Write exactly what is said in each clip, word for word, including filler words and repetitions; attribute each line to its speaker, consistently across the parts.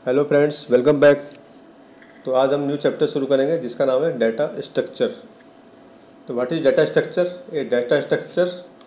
Speaker 1: Hello friends, welcome back. तो आज हम न्यू चैप्टर शुरू करेंगे जिसका नाम है डाटा स्ट्रक्चर। तो what is data structure? A data structure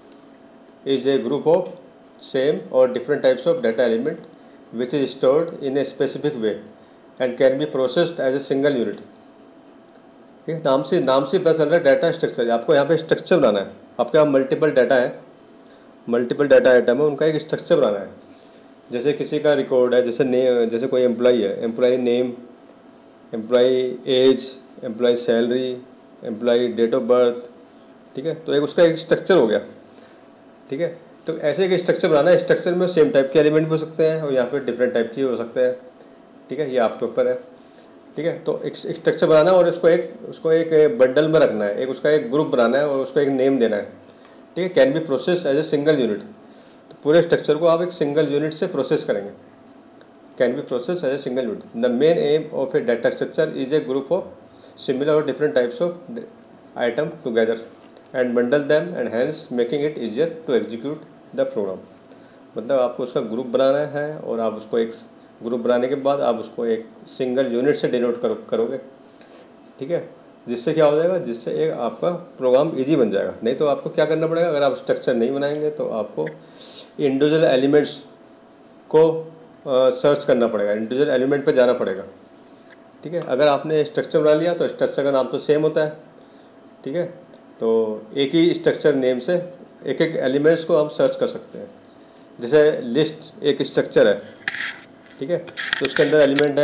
Speaker 1: is a group of same और different types of data element which is stored in a specific way and can be processed as a single unit. ठीक है, नाम से नाम से पता चल रहा है डाटा स्ट्रक्चर। आपको यहाँ पे स्ट्रक्चर बनाना है। आपके यहाँ मल्टीपल डाटा है, मल्टीपल डाटा आइटम है, उनका एक स्ट्रक्चर बनाना है। जैसे किसी का रिकॉर्ड है, जैसे ने जैसे कोई एम्प्लॉई है, employee name, employee age, employee salary, employee date of birth. ठीक है, तो एक उसका एक स्ट्रक्चर हो गया। ठीक है, तो ऐसे एक स्ट्रक्चर बनाना है। स्ट्रक्चर में सेम टाइप के एलिमेंट भी हो सकते हैं और यहाँ पे डिफरेंट टाइप के हो सकते हैं। ठीक है, ये आपके ऊपर है। ठीक है, तो एक स्ट्रक्चर बनाना है और उसको एक उसको एक बंडल में रखना है, एक उसका एक ग्रुप बनाना है और उसको एक नेम देना है। ठीक है, can be process as a single unit. तो पूरे स्ट्रक्चर को आप एक सिंगल यूनिट से प्रोसेस करेंगे। Can be process as a single unit. The main aim of a data structure is a group of similar और different types of item together and bundle them and hence making it easier to execute the program. मतलब आपको उसका group बनाना है और आप उसको एक group बनाने के बाद आप उसको एक सिंगल यूनिट से डिनोट करो करोगे। ठीक है, जिससे क्या हो जाएगा, जिससे एक आपका प्रोग्राम इजी बन जाएगा। नहीं तो आपको क्या करना पड़ेगा, अगर आप स्ट्रक्चर नहीं बनाएंगे तो आपको इंडिविजुअल एलिमेंट्स को सर्च uh, करना पड़ेगा, इंडिविजुअल एलिमेंट पे जाना पड़ेगा। ठीक है, अगर आपने स्ट्रक्चर बना लिया तो स्ट्रक्चर का नाम तो सेम होता है। ठीक है, तो एक ही स्ट्रक्चर नेम से एक एक एलिमेंट्स को हम सर्च कर सकते हैं। जैसे लिस्ट एक स्ट्रक्चर है। ठीक है, तो उसके अंदर एलिमेंट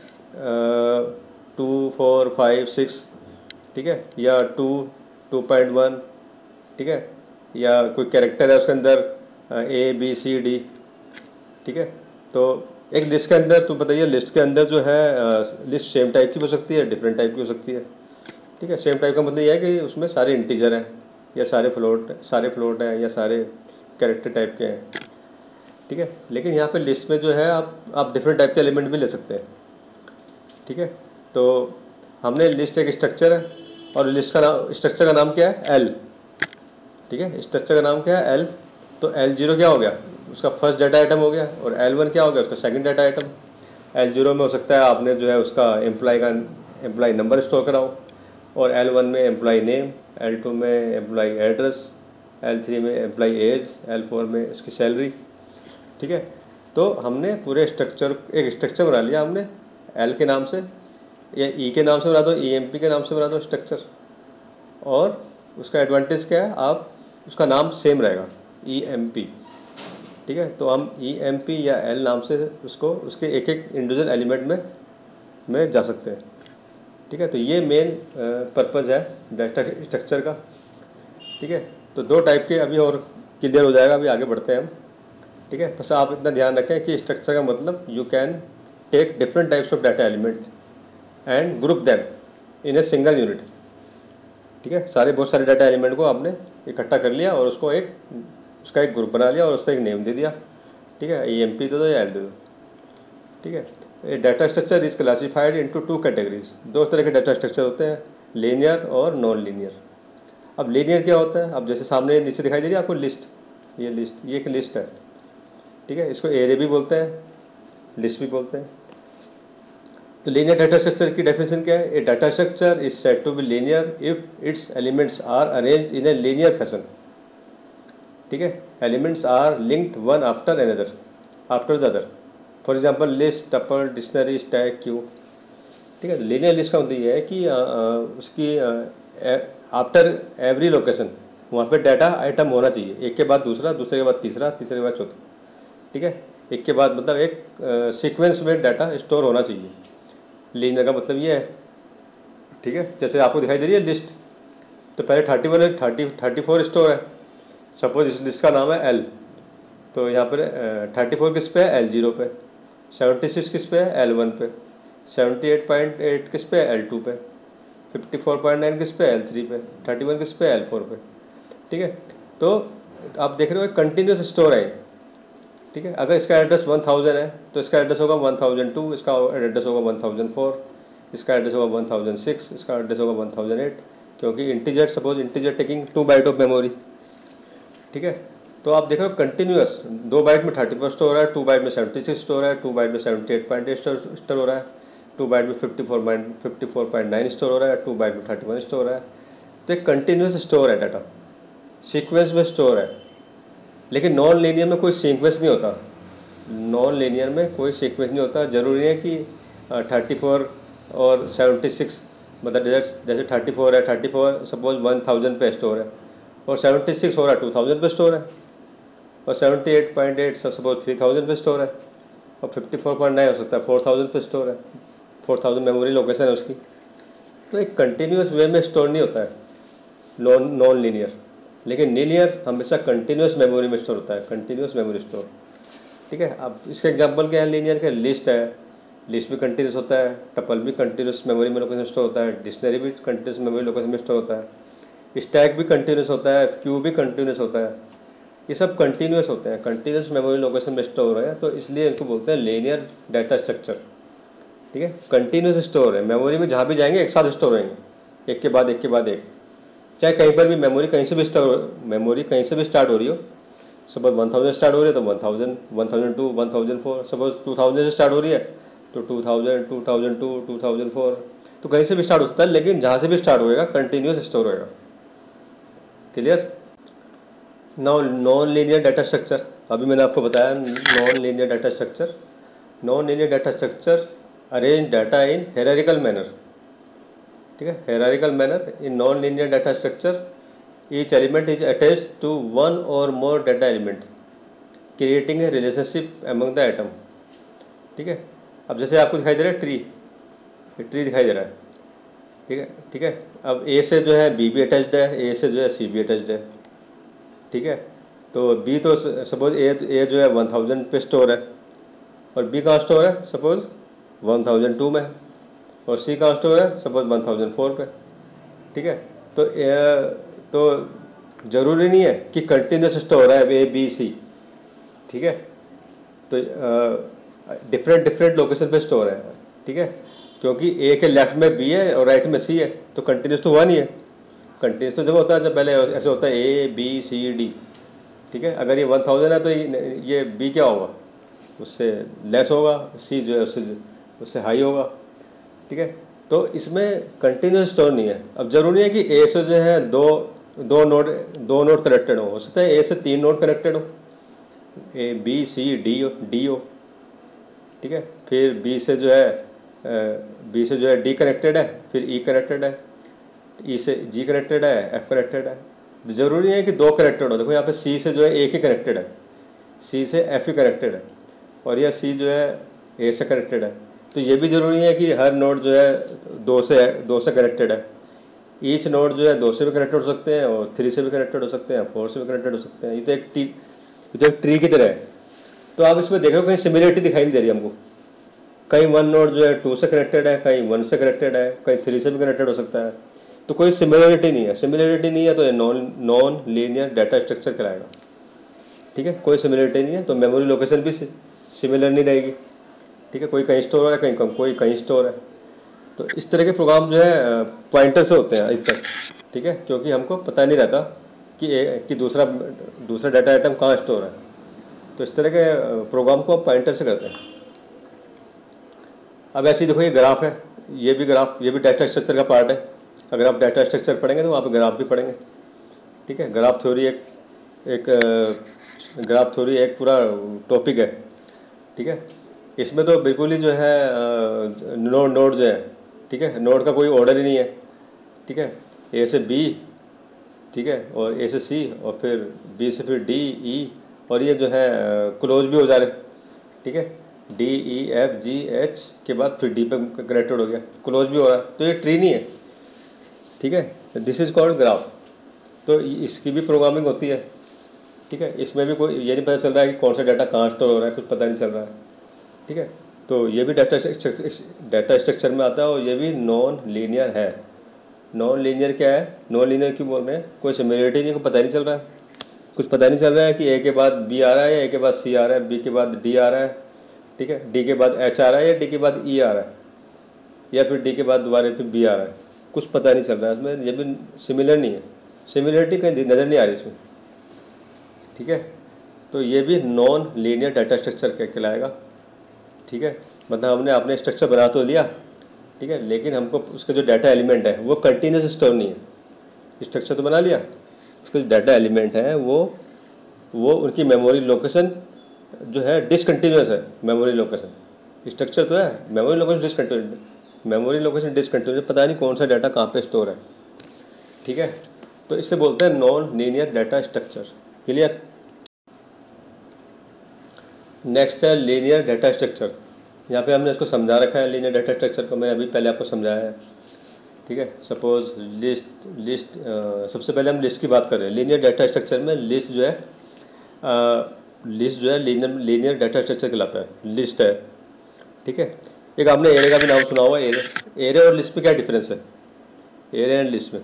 Speaker 1: है टू फोर फाइव सिक्स। ठीक है, या टू टू पॉइंट वन। ठीक है, या कोई कैरेक्टर है उसके अंदर ए बी सी डी। ठीक है, तो एक लिस्ट के अंदर तो बताइए, लिस्ट के अंदर जो है लिस्ट सेम टाइप की हो सकती है, डिफरेंट टाइप की हो सकती है। ठीक है, सेम टाइप का मतलब ये है कि उसमें सारे इंटीजर हैं या सारे फ्लोट सारे फ्लोट हैं या सारे कैरेक्टर टाइप के हैं। ठीक है, लेकिन यहाँ पे लिस्ट में जो है आप आप डिफरेंट टाइप के एलिमेंट भी ले सकते हैं। ठीक है, तो हमने लिस्ट एक स्ट्रक्चर है और लिस्ट का नाम स्ट्रक्चर का नाम क्या है, एल। ठीक है, स्ट्रक्चर का नाम क्या है, एल। तो एल जीरो क्या हो गया, उसका फर्स्ट डाटा आइटम हो गया, और एल वन क्या हो गया, उसका second data item. L zero में हो सकता है आपने जो है उसका एम्प्लॉय का एम्प्लॉय नंबर स्टोर कराओ, और एल वन में एम्प्लॉय नेम, एल टू में एम्प्लॉय एड्रेस, एल थ्री में एम्प्लॉय एज, एल फोर में उसकी सैलरी। ठीक है, तो हमने पूरे स्ट्रक्चर एक स्ट्रक्चर बना लिया हमने एल के नाम से, या ई के नाम से बना दो, ई एम पी के नाम से बना दो स्ट्रक्चर। और उसका एडवांटेज क्या है, आप उसका नाम सेम रहेगा, ई एम पी। ठीक है, तो हम ई एम पी या एल नाम से उसको उसके एक एक इंडिविजुअल एलिमेंट में में जा सकते हैं। ठीक है, तो ये मेन पर्पज़ है डाटा स्ट्रक्चर का। ठीक है, तो दो टाइप के अभी और क्लियर हो जाएगा, अभी आगे बढ़ते हैं हम। ठीक है, बस आप इतना ध्यान रखें कि स्ट्रक्चर का मतलब you can take different types of data element and group them in a single unit. ठीक है, सारे बहुत सारे डाटा एलिमेंट को आपने इकट्ठा कर लिया और उसको एक उसका एक ग्रुप बना लिया और उसको एक नेम दे दिया। ठीक है, ई एम पी दे दो या एल दे दो। ठीक है, a data structure is classified into two categories. दो तरह के डाटा स्ट्रक्चर होते हैं, लीनियर और नॉन लीनियर। अब लीनियर क्या होता है, अब जैसे सामने नीचे दिखाई दे रही है आपको लिस्ट, ये लिस्ट ये एक लिस्ट है। ठीक है, इसको एरे भी बोलते हैं, लिस्ट भी बोलते हैं। तो लीनियर डाटा स्ट्रक्चर की डेफिनेशन क्या है, a data structure is said to be linear if its elements are arranged in a linear fashion. ठीक है, elements are linked one after another after the other. For example list, tuple, dictionary, stack, queue. ठीक है, linear list का मतलब ये है कि आ, आ, उसकी आफ्टर एवरी लोकेशन वहाँ पे डाटा आइटम होना चाहिए, एक के बाद दूसरा, दूसरे के बाद तीसरा, तीसरे के बाद चौथा। ठीक है, एक के बाद मतलब एक सीक्वेंस में डाटा स्टोर होना चाहिए। लीनियर का मतलब ये है। ठीक है, जैसे आपको दिखाई दे रही है लिस्ट, तो पहले thirty one thirty thirty four store है। सपोज इस लिस्ट का नाम है एल, तो यहाँ पर थर्टी फोर किस पे है, एल जीरो पे। सेवेंटी सिक्स किस पे है, एल वन पे। सेवेंटी एट पॉइंट एट किस पे है, एल टू पे। फिफ्टी फोर पॉइंट नाइन किस पे, एल थ्री पे। थर्टी वन किस पे, एल फोर पे। ठीक है, तो आप देख रहे हो कंटिन्यूस स्टोर है। ठीक है, अगर इसका एड्रेस वन थाउजेंड है तो इसका एड्रेस होगा वन थाउजेंड टू, इसका एड्रेस होगा वन थाउजेंड फोर, इसका एड्रेस होगा वन थाउजेंड सिक्स, इसका एड्रेस होगा वन थाउजेंड एट, क्योंकि integer, suppose integer taking two byte of memory. ठीक है, तो आप देख रहे हो कंटिन्यूस, दो बाइट में थर्टी फोर स्टोर है, टू बाइट में सेवेंटी सिक्स स्टोर है, टू बाइट में seventy eight point eight store हो रहा है, टू बाइट में fifty four point fifty four point nine store हो रहा है, टू बाइट में थर्टी वन स्टोर है। तो एक कंटिन्यूस स्टोर है डाटा, सीक्वेंस में स्टोर है। लेकिन नॉन लीनियर में कोई सीक्वेंस नहीं होता, नॉन लीनियर में कोई सीक्वेंस नहीं होता। ज़रूरी है कि थर्टी फोर और सेवेंटी सिक्स, मतलब जैसे जैसे थर्टी फोर है, thirty four suppose one thousand पे स्टोर है, और सेवेंटी सिक्स हो रहा है टू थाउजेंड पे स्टोर है, और सेवेंटी एट पॉइंट एट सब सपोज थ्री थाउजेंड पे स्टोर है, और फिफ्टी फोर पॉइंट नाइन हो सकता है फोर थाउजेंड पे स्टोर है, फोर थाउजेंड मेमोरी लोकेशन है उसकी। तो एक कंटिन्यूस वे में स्टोर नहीं होता है नॉन नॉन लीनियर। लेकिन लीनियर हमेशा कंटिन्यूस मेमोरी में स्टोर होता है, कंटिन्यूस मेमोरी स्टोर। ठीक है, अब इसके एग्जांपल क्या है लीनियर के? लिस्ट है, लिस्ट भी कंटिन्यूस होता है, टपल भी कंटिन्यूस मेमोरी में लोकेशन स्टोर होता है, डिक्शनरी भी कंटिन्यूस मेमोरी लोकेशन में स्टोर होता है, स्टैक भी कंटिन्यूस होता है, क्यू भी कंटिन्यूस होता है। ये सब कंटिन्यूस होते हैं, कंटिन्यूस मेमोरी लोकेशन में स्टोर हो रहे हैं, तो इसलिए इनको बोलते हैं लीनियर डाटा स्ट्रक्चर। ठीक है, कंटिन्यूस स्टोर है, मेमोरी में जहाँ भी जाएंगे एक साथ स्टोर होंगे, एक के बाद एक के बाद एक। चाहे कहीं पर भी मेमोरी कहीं से भी स्टोर मेमोरी कहीं से भी स्टार्ट हो रही हो, सपोज वन थाउजेंड स्टार्ट हो रही है तो one thousand, one thousand two, one thousand four, suppose two thousand से स्टार्ट हो रही है तो two thousand, two thousand two, two thousand four, तो कहीं से भी स्टार्ट हो सकता है, लेकिन जहाँ से भी स्टार्ट होएगा कंटिन्यूस स्टोर होएगा। Clear? Now non linear data structure, अभी मैंने आपको बताया non linear data structure. Non linear data structure arrange data in hierarchical manner. ठीक है, hierarchical manner in non linear data structure each element is attached to one or more data element creating a relationship among the atom। ठीक है, अब जैसे आपको दिखाई दे रहा है ट्री, ये ट्री दिखाई दे रहा है। ठीक है, ठीक है, अब ए से जो है बी भी अटैच्ड है, ए से जो है सी भी अटैच्ड है। ठीक है, तो बी तो सपोज ए ए जो है वन थाउजेंड पे स्टोर है, और बी कहाँ स्टोर है? सपोज वन थाउजेंड टू में, और सी कहाँ स्टोर है? सपोज वन थाउजेंड फोर पे। ठीक है, तो ए, तो ज़रूरी नहीं है कि कंटिन्यूस स्टोर है ए बी सी। ठीक है, तो डिफरेंट डिफरेंट लोकेशन पे स्टोर है। ठीक है, क्योंकि ए के लेफ्ट में बी है और राइट में सी है, तो कंटिन्यूस तो वन ही है। कंटिन्यूस तो जब होता है जब पहले ऐसे होता है ए बी सी डी। ठीक है, अगर ये वन थाउजेंड है तो ये बी क्या होगा? उससे लेस होगा, सी जो है उससे उससे हाई होगा। ठीक है, तो इसमें कंटिन्यूस स्टोर नहीं है। अब ज़रूरी है कि ए से जो है दो दो नोड दो नोड कनेक्टेड हो, हो सकता है ए से तीन नोड कनेक्टेड हो, ए बी सी डी हो डी हो। ठीक है, फिर बी से जो है बी से जो है डी कनेक्टेड है, फिर ई कनेक्टेड है, ई से जी कनेक्टेड है, एफ कनेक्टेड है। ज़रूरी है कि दो कनेक्टेड हो। देखो यहाँ पे सी से जो है एक ही कनेक्टेड है, सी से एफ ही कनेक्टेड है, और यह सी जो है ए से कनेक्टेड है। तो ये भी ज़रूरी है कि हर नोड जो है दो से दो से कनेक्टेड है। ईच नोड जो है दो से भी कनेक्टेड हो सकते हैं, और थ्री से भी कनेक्टेड हो सकते हैं, फोर से भी कनेक्टेड हो सकते हैं। ये तो एक टी ये तो एक ट्री की तरह है। तो आप इसमें देख रहे हो कहीं सिमिलरिटी दिखाई नहीं दे रही हमको। कहीं वन नोड जो है टू से कनेक्टेड है, कहीं वन से कनेक्टेड है, कहीं थ्री से भी कनेक्टेड हो सकता है। तो कोई सिमिलरिटी नहीं है। सिमिलरिटी नहीं है तो ये non non linear data structure कहलाएगा। ठीक है, कोई सिमिलरिटी नहीं है तो मेमोरी लोकेशन भी सिमिलर नहीं रहेगी। ठीक है, कोई कहीं स्टोर है, कहीं कोई कहीं स्टोर है। तो इस तरह के प्रोग्राम जो है पॉइंटर से होते हैं अधिकतर। ठीक है, क्योंकि हमको पता नहीं रहता कि ए, कि दूसरा दूसरा डाटा आइटम कहाँ स्टोर है। तो इस तरह के प्रोग्राम को हम पॉइंटर से करते हैं। अब ऐसे ही देखो ये ग्राफ है, ये भी ग्राफ ये भी डाटा स्ट्रक्चर का पार्ट है। अगर आप डाटा स्ट्रक्चर पढ़ेंगे तो वहाँ पे ग्राफ भी पढ़ेंगे। ठीक है, ग्राफ थ्योरी एक एक ग्राफ थ्योरी एक पूरा टॉपिक है। ठीक है, इसमें तो बिल्कुल ही जो है नोड नोड जो है, ठीक है, नोड का कोई ऑर्डर ही नहीं है। ठीक है, ए से बी, ठीक है, और ए से सी, और फिर बी से फिर डी ई, और ये जो है क्लोज भी हो जा रहे। ठीक है, D E F G H के बाद फिर डी पे कनेक्टेड हो गया, क्लोज भी हो रहा है। तो ये ट्री नहीं है। ठीक है, दिस इज़ कॉल्ड ग्राफ। तो इसकी भी प्रोग्रामिंग होती है। ठीक है, इसमें भी कोई ये नहीं पता चल रहा है कि कौन सा डाटा कहाँ स्टोर हो रहा है, कुछ पता नहीं चल रहा है। ठीक है, तो ये भी डाटा डाटा स्ट्रक्चर में आता है, और ये भी नॉन लीनियर है। नॉन लीनियर क्या है? नॉन लीनियर क्यों बोल रहे हैं? कोई सिमिलरिटी नहीं, कोई पता नहीं चल रहा है। कुछ पता नहीं चल रहा है कि ए के बाद बी आ रहा है, ए के बाद सी आ रहा है, बी के बाद डी आ रहा है। ठीक है, डी के बाद एच आ रहा है, या डी के बाद ई आ रहा है, या फिर डी के बाद दोबारा फिर बी आ रहा है। कुछ पता नहीं चल रहा है इसमें। ये भी सिमिलर नहीं है, सिमिलरिटी कहीं नज़र नहीं आ रही इसमें। ठीक है, तो ये भी नॉन लीनियर डाटा स्ट्रक्चर कहलाएगा। ठीक है, मतलब हमने अपने स्ट्रक्चर बना तो लिया, ठीक है, लेकिन हमको उसका जो डाटा एलिमेंट है वो कंटिन्यूस स्टोर नहीं है। स्ट्रक्चर तो बना लिया, उसका जो डाटा एलिमेंट है वो वो उनकी मेमोरी लोकेशन जो है डिसकंटिन्यूस है। मेमोरी लोकेशन स्ट्रक्चर तो है, memory location discontinuous, memory location discontinuous, पता नहीं कौन सा डाटा कहाँ पे स्टोर है। ठीक है, तो इससे बोलते हैं non linear data structure. Clear. Next है लीनियर डाटा स्ट्रक्चर। यहाँ पे हमने इसको समझा रखा है, लीनियर डाटा स्ट्रक्चर को मैंने अभी पहले आपको समझाया है। ठीक है, सपोज लिस्ट लिस्ट आ, सबसे पहले हम लिस्ट की बात कर रहे हैं। लीनियर डाटा स्ट्रक्चर में लिस्ट जो है आ, लिस्ट जो है लीनियर लीनियर डाटा स्ट्रक्चर कहलाता है। लिस्ट है, ठीक है। एक आपने एरे का भी नाम सुना हुआ, एरे। एरे और लिस्ट में क्या डिफरेंस है? एरे एंड लिस्ट में,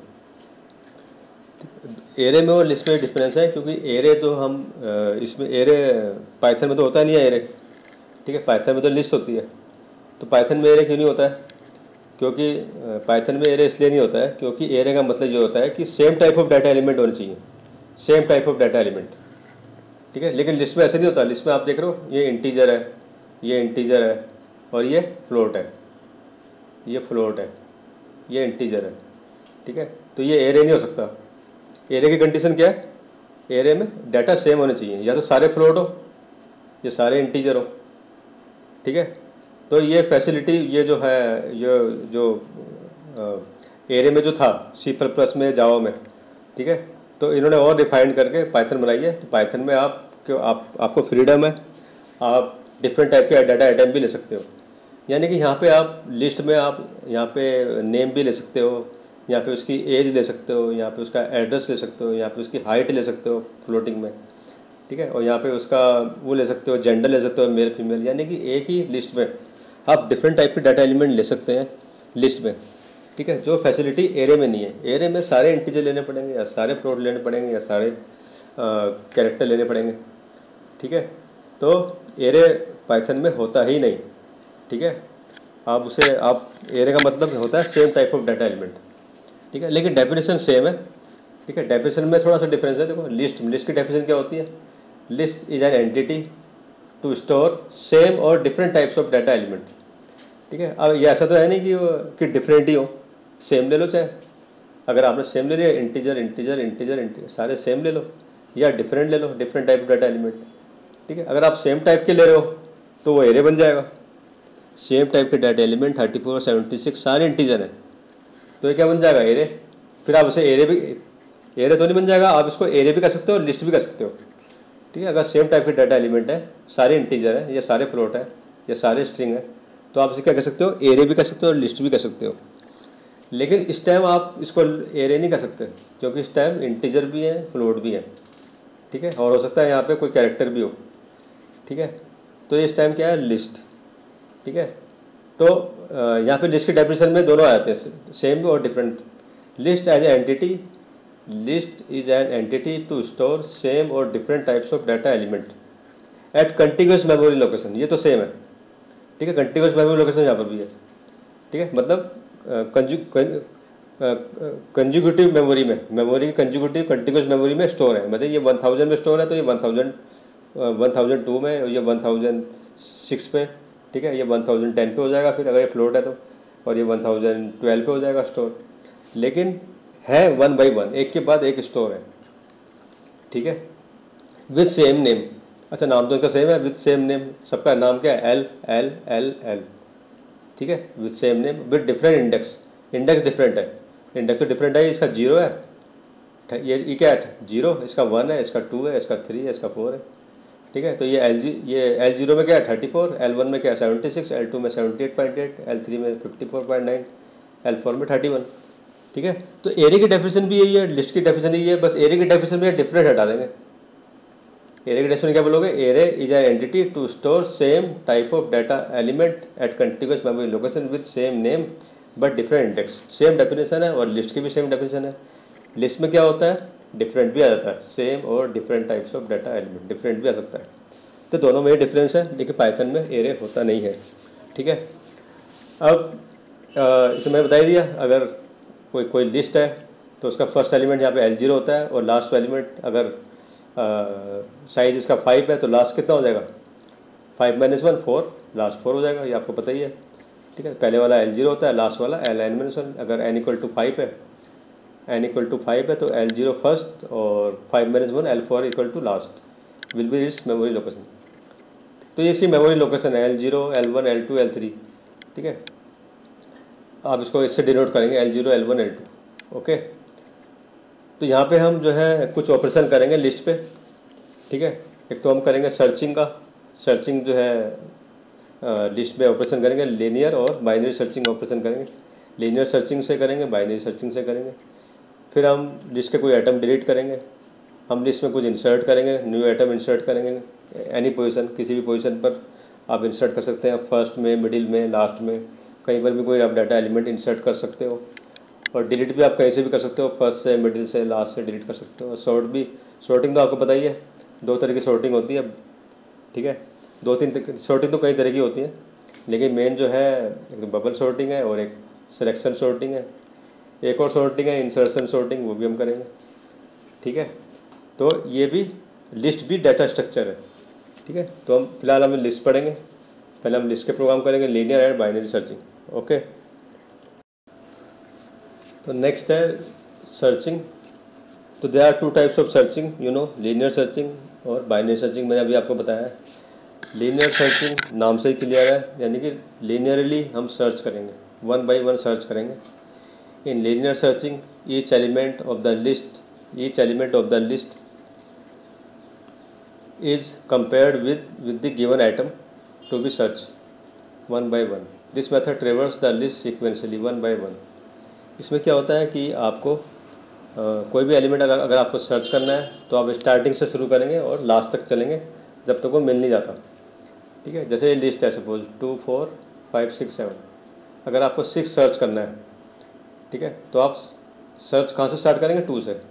Speaker 1: एरे में और लिस्ट में डिफरेंस है, क्योंकि एरे तो हम इसमें एरे पाइथन में तो होता नहीं है एरे। ठीक है, पाइथन में तो लिस्ट होती है। तो पाइथन में एरे क्यों नहीं होता है? क्योंकि पाइथन में एरे इसलिए नहीं होता है क्योंकि एरे का मतलब ये होता है कि same type of data element होने चाहिए, same type of data element. ठीक है, लेकिन लिस्ट में ऐसे नहीं होता। लिस्ट में आप देख रहे हो ये इंटीजर है, ये इंटीजर है और ये फ्लोट है, ये फ्लोट है, ये इंटीजर है। ठीक है, तो ये एरे नहीं हो सकता। एरे की कंडीशन क्या है? एरे में डाटा सेम होने चाहिए, या तो सारे फ्लोट हो या सारे इंटीजर हो। ठीक है, तो ये फैसिलिटी ये जो है ये जो एरे में जो था सी प्लस प्लस में, जावा में, ठीक है, तो इन्होंने और रिफाइंड करके पाइथन बनाई है। तो पाइथन में आप क्यों आप आपको फ्रीडम है, आप डिफरेंट टाइप के डाटा आइटम भी ले सकते हो। यानी कि यहाँ पे आप लिस्ट में आप यहाँ पे नेम भी ले सकते हो, यहाँ पे उसकी एज ले सकते हो, यहाँ पे उसका एड्रेस ले सकते हो, यहाँ पे उसकी हाइट ले सकते हो फ्लोटिंग में। ठीक है, और यहाँ पे उसका वो ले सकते हो, जेंडर ले सकते हो, मेल फीमेल। यानी कि एक ही लिस्ट में आप डिफरेंट टाइप के डाटा एलिमेंट ले सकते हैं लिस्ट में। ठीक है, जो फैसिलिटी एरे में नहीं है। एरे में सारे इंटीजर लेने पड़ेंगे, या सारे फ्लोट लेने पड़ेंगे, या सारे कैरेक्टर लेने पड़ेंगे। ठीक है, तो एरे पाइथन में होता ही नहीं। ठीक है, आप उसे आप एरे का मतलब होता है same type of data element. ठीक है, लेकिन डेफिनेशन सेम है। ठीक है, डेफिनेशन में थोड़ा सा डिफरेंस है। देखो लिस्ट लिस्ट की डेफिनेशन क्या होती है? List is an entity to store same और different types of data element. ठीक है, अब ये ऐसा तो है नहीं कि कि डिफरेंट ही हो, सेम ले लो। चाहे अगर आपने सेम ले लिया, इंटीजर इंटीजर इंटीजर इंटीजर सारे सेम ले लो, या डिफरेंट ले लो, different type of data element. ठीक है, अगर आप सेम टाइप के ले रहे हो तो वो एरे बन जाएगा। सेम टाइप के डाटा एलिमेंट थर्टी फोर और सेवेंटी सिक्स सारे इंटीजर हैं, तो ये क्या बन जाएगा? एरे। फिर आप उसे एरे भी, एरे तो नहीं बन जाएगा, आप इसको एरे भी कर सकते हो और लिस्ट भी कर सकते हो। ठीक है, अगर सेम टाइप के डाटा एलिमेंट है, सारे इंटीजर है, या सारे फ्लोट है, या सारे स्ट्रिंग है, तो आप इसे क्या कर सकते हो? एरे भी कर सकते हो और लिस्ट भी कर सकते हो। लेकिन इस टाइम आप इसको एरे नहीं कर सकते, क्योंकि इस टाइम इंटीजर भी है, फ्लोट भी है। ठीक है, और हो सकता है यहाँ पे कोई कैरेक्टर भी हो। ठीक है, तो इस टाइम क्या है? लिस्ट। ठीक है, तो यहाँ पे लिस्ट की डेफिनेशन में दोनों आ जाते हैं, सेम और different. List as a entity, list is an entity to store same और different types of data element at continuous memory location. ये तो सेम है। ठीक है, कंटिन्यूस मेमोरी लोकेशन यहाँ पर भी है। ठीक है, मतलब कंज्यूगेटिव मेमोरी में, मेमोरी की कंज्यूगेटिव कंटिन्यूस मेमोरी में स्टोर है। मतलब ये वन थाउजेंड में स्टोर है, तो ये one thousand one thousand two में, ये वन थाउजेंड सिक्स पे। ठीक है, ये वन थाउजेंड टेन पे हो जाएगा फिर अगर ये फ्लोट है तो, और ये वन थाउजेंड ट्वेल्व पे हो जाएगा स्टोर। लेकिन है वन बाई वन, एक के बाद एक स्टोर है। ठीक है, विद सेम नेम। अच्छा, नाम तो इसका सेम है, विद सेम नेम। सबका नाम क्या है? L L L L. ठीक है, with same name with different index. Index different है, इंडेक्स तो डिफरेंट है। इसका जीरो है, ये ये क्या है? जीरो। इसका वन है, इसका टू है, इसका थ्री है, इसका फोर है। ठीक है, तो ये एल जी ये एल जीरो में क्या है? Thirty four. एल वन में क्या है? Seventy six. एल टू में seventy eight point eight. L three में fifty four point nine. L four में थर्टी वन। ठीक है, तो एरे की डेफिनेशन भी यही है, लिस्ट की डेफिनेशन यही है, बस एरे की डेफिनेशन में डिफरेंट हटा देंगे। एरे की डेफिनेशन क्या बोलोगे? Array is an entity to store same type of data element at continuous memory location with same name but different index. Same definition है, और लिस्ट की भी सेम डेफिनेशन है। लिस्ट में क्या होता है? डिफरेंट भी आ जाता है, सेम और different types of data element, different भी आ सकता है। तो दोनों में डिफरेंस है, लेकिन पाइथन में एरे होता नहीं है। ठीक है, अब तो मैंने बता ही दिया, अगर कोई कोई लिस्ट है तो उसका फर्स्ट एलिमेंट यहाँ पे एल जीरो होता है, और लास्ट एलिमेंट अगर साइज इसका फाइव है तो लास्ट कितना हो जाएगा, five minus one four, last four हो जाएगा, ये आपको पता ही है। ठीक है, पहले वाला एल जीरो होता है, लास्ट वाला एल एन माइनस वन। अगर एन इक्वल टू फाइव है, एन इक्वल टू फाइव है तो एल जीरो फर्स्ट और five minus one L four equal to last will be its memory location. तो ये इसकी मेमोरी लोकेशन है L zero, L one, L two, L three. ठीक है, आप इसको इससे डिनोट करेंगे L zero, L one, L two. Okay, तो यहाँ पे हम जो है कुछ ऑपरेशन करेंगे लिस्ट पे। ठीक है, एक तो हम करेंगे सर्चिंग का, सर्चिंग जो है लिस्ट में ऑपरेशन करेंगे, लीनियर और बाइनरी सर्चिंग ऑपरेशन करेंगे। लीनियर सर्चिंग से करेंगे, बाइनरी सर्चिंग से करेंगे। फिर हम लिस्ट के कोई आइटम डिलीट करेंगे, हम लिस्ट में कुछ इंसर्ट करेंगे, न्यू आइटम इंसर्ट करेंगे, एनी पोजीशन, किसी भी पोजीशन पर आप इंसर्ट कर सकते हैं, फर्स्ट में, मिडिल में, लास्ट में, कहीं पर भी कोई आप डाटा एलिमेंट इंसर्ट कर सकते हो। और डिलीट भी आप कहीं से भी कर सकते हो, फर्स्ट से, मिडिल से, लास्ट से डिलीट कर सकते हो। सॉर्ट भी, सॉर्टिंग तो आपको पता ही है, दो तरह की सॉर्टिंग होती है। ठीक है, दो तीन सॉर्टिंग तो कई तरह की होती है, लेकिन मेन जो है एक तो बबल सॉर्टिंग है और एक सिलेक्शन सॉर्टिंग है। एक और सॉर्टिंग है इंसर्शन सॉर्टिंग, वो भी हम करेंगे। ठीक है, तो ये भी लिस्ट भी डाटा स्ट्रक्चर है। ठीक है, तो हम फिलहाल हम लिस्ट पढ़ेंगे, पहले हम लिस्ट के प्रोग्राम करेंगे, linear and binary searching. Okay, तो नेक्स्ट है सर्चिंग। तो there are two types of searching, you know, linear searching और बाइनरी सर्चिंग। मैंने अभी आपको बताया है। लीनियर सर्चिंग नाम से ही क्लियर है, यानी कि लीनियरली हम सर्च करेंगे, वन बाय वन सर्च करेंगे। In linear searching each element of the list each element of the list is compared with with the given item to be searched one by one. This method traverses the list sequentially one by one. इसमें क्या होता है कि आपको आ, कोई भी element अगर अगर आपको सर्च करना है तो आप स्टार्टिंग से शुरू करेंगे और लास्ट तक चलेंगे जब तक वो मिल नहीं जाता। ठीक है, जैसे ये लिस्ट है, suppose two four five six seven, अगर आपको सिक्स सर्च करना है, ठीक है, तो आप सर्च कहाँ से स्टार्ट करेंगे, टू से,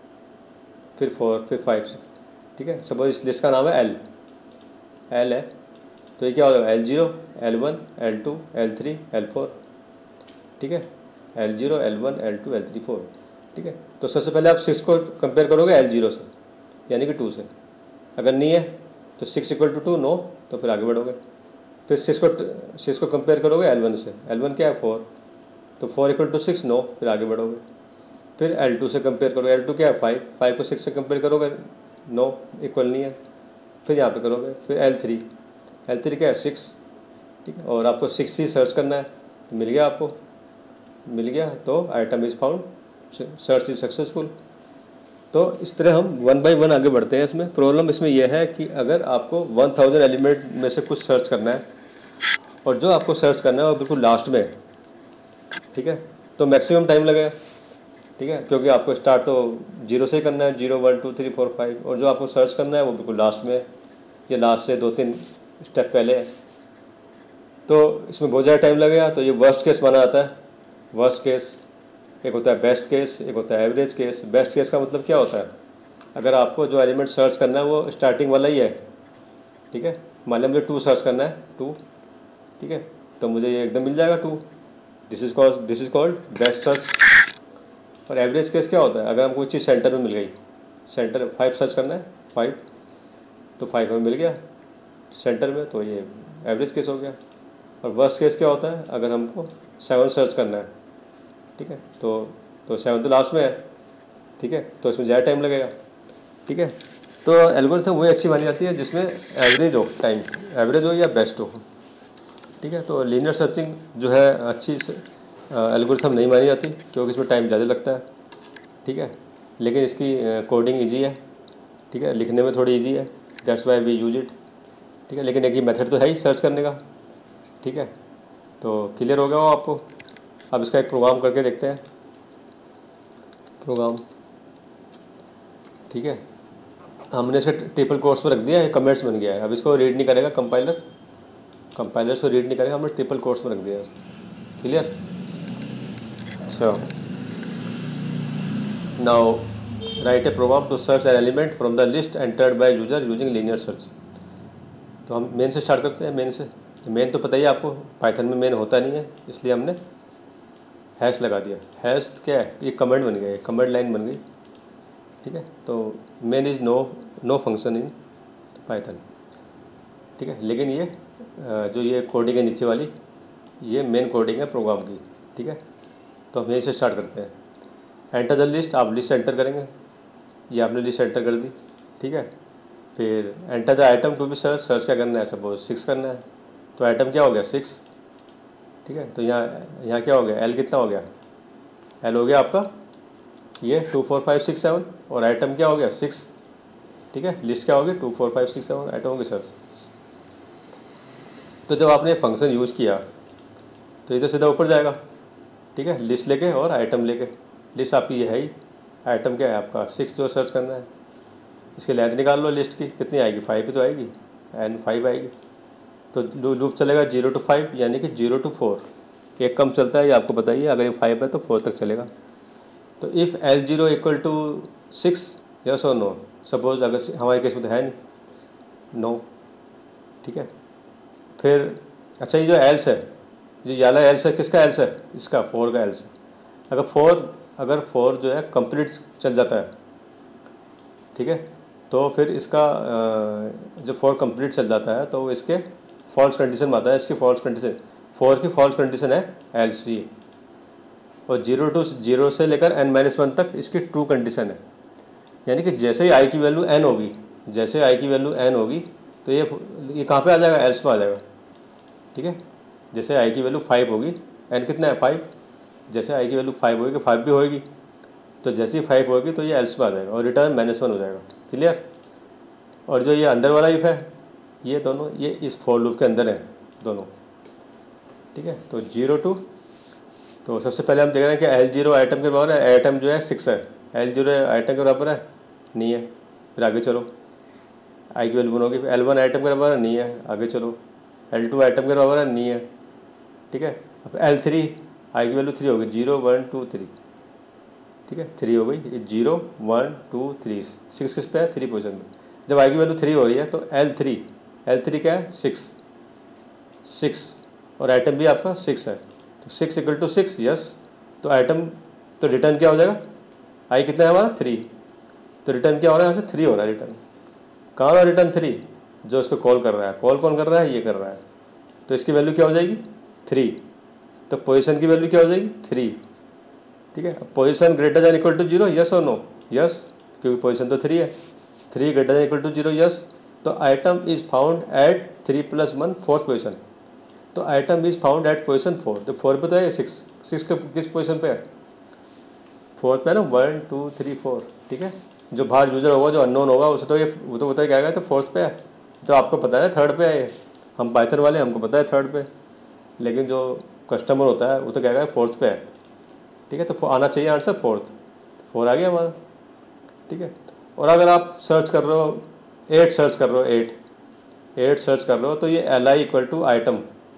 Speaker 1: फिर फोर, फिर फाइव, सिक्स। ठीक है, सपोज इस लिस्ट का नाम है एल एल है, तो ये क्या हो जाएगा, L zero, L one, L two, L three, L four. ठीक है, L zero, L one, L two, L three, four. ठीक है, तो सबसे पहले आप सिक्स को कंपेयर करोगे एल जीरो से, यानी कि टू से। अगर नहीं है तो six equal to two, no, तो फिर आगे बढ़ोगे। फिर सिक्स को सिक्स को कंपेयर करोगे एल वन से, एल वन क्या है, फोर, तो four equal to six, no, फिर आगे बढ़ोगे। फिर एल टू से कंपेयर करोगे, एल टू क्या है, फाइव, फाइव को सिक्स से कंपेयर करोगे, नो, इक्वल नहीं है, फिर यहाँ पे करोगे। फिर एल थ्री, एल थ्री क्या है, सिक्स। ठीक है, और आपको सिक्स ही सर्च करना है, तो मिल गया, आपको मिल गया, तो item is found, search is successful. तो इस तरह हम वन बाय वन आगे बढ़ते हैं। इसमें प्रॉब्लम इसमें यह है कि अगर आपको वन थाउजेंड एलिमेंट में से कुछ सर्च करना है और जो आपको सर्च करना है वो बिल्कुल लास्ट में, ठीक है, तो मैक्सिमम टाइम लगेगा। ठीक है, क्योंकि आपको स्टार्ट तो जीरो से ही करना है, zero, one, two, three, four, five, और जो आपको सर्च करना है वो बिल्कुल लास्ट में, ये लास्ट से दो तीन स्टेप पहले है, तो इसमें बहुत ज़्यादा टाइम लगेगा। तो ये वर्स्ट केस माना जाता है। वर्स्ट केस, एक होता है बेस्ट केस, एक होता है एवरेज केस। बेस्ट केस का मतलब क्या होता है, अगर आपको जो एलिमेंट सर्च करना है वो स्टार्टिंग वाला ही है, ठीक है, मान लिया मुझे टू सर्च करना है, टू, ठीक है, तो मुझे ये एकदम मिल जाएगा two, this is called this is called best search. और एवरेज केस क्या होता है, अगर हमको कोई चीज़ सेंटर में मिल गई, सेंटर फाइव सर्च करना है, फाइव, तो फाइव में मिल गया सेंटर में, तो ये एवरेज केस हो गया। और वर्स्ट केस क्या होता है, अगर हमको सेवन सर्च करना है, ठीक है, तो तो सेवन तो लास्ट में है, ठीक है, तो इसमें ज़्यादा टाइम लगेगा। ठीक है, तो एल्गोरिथम वही अच्छी मानी जाती है जिसमें एवरेज हो टाइम, एवरेज हो या बेस्ट हो। ठीक है, तो लीनियर सर्चिंग जो है अच्छी से एल्गोरिथम नहीं मानी जाती क्योंकि इसमें टाइम ज़्यादा लगता है। ठीक है, लेकिन इसकी कोडिंग इजी है, ठीक है, लिखने में थोड़ी इजी है, that's why we use it. ठीक है, लेकिन एक ही मेथड तो है ही सर्च करने का। ठीक है, तो क्लियर हो गया हो आपको। अब इसका एक प्रोग्राम करके देखते हैं, प्रोग्राम। ठीक है, हमने इसे ट्रिपल कोट्स पर रख दिया है, कमेंट्स बन गया है। अब इसको रीड नहीं करेगा कंपाइलर, कंपाइलर इसको रीड नहीं करेगा, हमने ट्रिपल कोट्स में रख दिया है। Clear. So now write a program to search an element from the list entered by user using linear search. तो हम मेन से स्टार्ट करते हैं। मेन से, मेन तो पता ही आपको, पाइथन में मेन होता नहीं है, इसलिए हमने हैश लगा दिया। हैश क्या है, ये कमेंट बन गया, कमेंट लाइन बन गई। ठीक है। तो main is no no function in Python, ठीक है। लेकिन ये जो ये कोडिंग है नीचे वाली, ये मेन कोडिंग है प्रोग्राम की, ठीक है। तो हम यहीं से स्टार्ट करते हैं। एंटर द लिस्ट, आप लिस्ट एंटर करेंगे, ये आपने लिस्ट एंटर कर दी, ठीक है। फिर enter the item to be search, search क्या करना है, सपोज सिक्स करना है, तो आइटम क्या हो गया, सिक्स, ठीक है। तो यहाँ यहाँ क्या हो गया, एल कितना हो गया, एल हो गया आपका ये two four five six seven, और आइटम क्या हो गया, सिक्स, ठीक है। लिस्ट क्या होगी, two four five six seven item होगी सर्च। तो जब आपने फंक्शन यूज़ किया तो ये तो सीधा ऊपर जाएगा, ठीक है, लिस्ट लेके और आइटम लेके। लिस्ट आपकी ये है ही, आइटम क्या है आपका सिक्स जो सर्च करना है। इसकी लेंथ निकाल लो लिस्ट की, कितनी आएगी, फाइव ही तो आएगी, एन फाइव आएगी। तो लूप चलेगा जीरो टू फाइव, यानी कि जीरो टू फोर, एक कम चलता है ये आपको बताइए, अगर ये फाइव है तो फोर तक चलेगा। तो if L zero equal to six, yes और नो, सपोज अगर हमारे केस में तो है नहीं, नो, ठीक है। फिर अच्छा ये जो एल्स है, जो याला एल्स है, किसका एल्स है, इसका फोर का एल्स है। अगर फोर अगर फोर जो है कंप्लीट चल जाता है, ठीक है, तो फिर इसका जब फोर कंप्लीट चल जाता है तो इसके फॉल्स कंडीशन में आता है। इसकी फॉल्स कंडीशन, फोर की फॉल्स कंडीशन है एल्स ही, और जीरो टू जीरो से लेकर एन माइनस वन तक इसकी ट्रू कंडीशन है। यानी कि जैसे ही आई की वैल्यू एन होगी, जैसे आई की वैल्यू एन होगी तो ये ये कहाँ पे आ जाएगा, एल्स में आ जाएगा, ठीक है। जैसे आई की वैल्यू फाइव होगी, एन कितना है, फाइव, जैसे आई की वैल्यू फाइव होगी, फाइव भी होगी, तो जैसे ही फाइव होगी तो ये एल्स में आ जाएगा और रिटर्न माइनस वन हो जाएगा, क्लियर। और जो ये अंदर वाला इफ है, ये दोनों ये इस फॉर लूप के अंदर है दोनों, ठीक है। तो जीरो टू, तो सबसे पहले हम देख रहे हैं कि एल जीरो आइटम के बराबर है, आइटम जो है सिक्स है, एल जीरो आइटम के बराबर है, नहीं है। फिर आगे चलो, आई की वैल्यू वन होगी, एल वन आइटम के बराबर है, नहीं है, आगे चलो, एल टू आइटम के बराबर है, नहीं है, ठीक है। अब एल थ्री, आई की वैल्यू थ्री होगी, जीरो वन टू थ्री, ठीक है, थ्री हो गई, zero one two three, six किस पे है, थ्री पोजिशन में। जब आई की वैल्यू थ्री हो रही है तो एल थ्री, एल थ्री क्या है, सिक्स, सिक्स, और आइटम भी आपका सिक्स है, तो six equal to six, yes. तो आइटम, तो रिटर्न क्या हो जाएगा, आई कितना है हमारा, थ्री, तो रिटर्न क्या हो रहा है, यहाँ से थ्री हो रहा है रिटर्न, कहाँ हो रहा है रिटर्न, थ्री, जो इसको कॉल कर रहा है, कॉल कौन कर रहा है, ये कर रहा है, तो इसकी वैल्यू क्या हो जाएगी, थ्री, तो पोजीशन की वैल्यू क्या हो जाएगी, थ्री, ठीक है। Position greater than equal to zero, yes और नो, यस, क्योंकि पोजीशन तो थ्री है, three greater than equal to zero, yes. तो item is found at three plus one, fourth position, तो item is found at position four, तो four पे तो है सिक्स, सिक्स के किस पोजीशन पे है, फोर्थ पे है ना, वन टू थ्री फोर, ठीक है। जो बाहर यूजर होगा, जो अननोन होगा, उसे तो ये वो तो बताया क्या, तो फोर्थ पे है, तो आपको पता है थर्ड पे है, हम पाइथन वाले हमको पता है थर्ड पे, लेकिन जो कस्टमर होता है वो तो क्या है फोर्थ पे है, ठीक है। तो आना चाहिए आंसर फोर्थ, फोर आ गया हमारा, ठीक है। और अगर आप सर्च कर रहे हो, एट सर्च कर रहे हो, एट एट सर्च कर रहे हो, तो ये L I equal to item,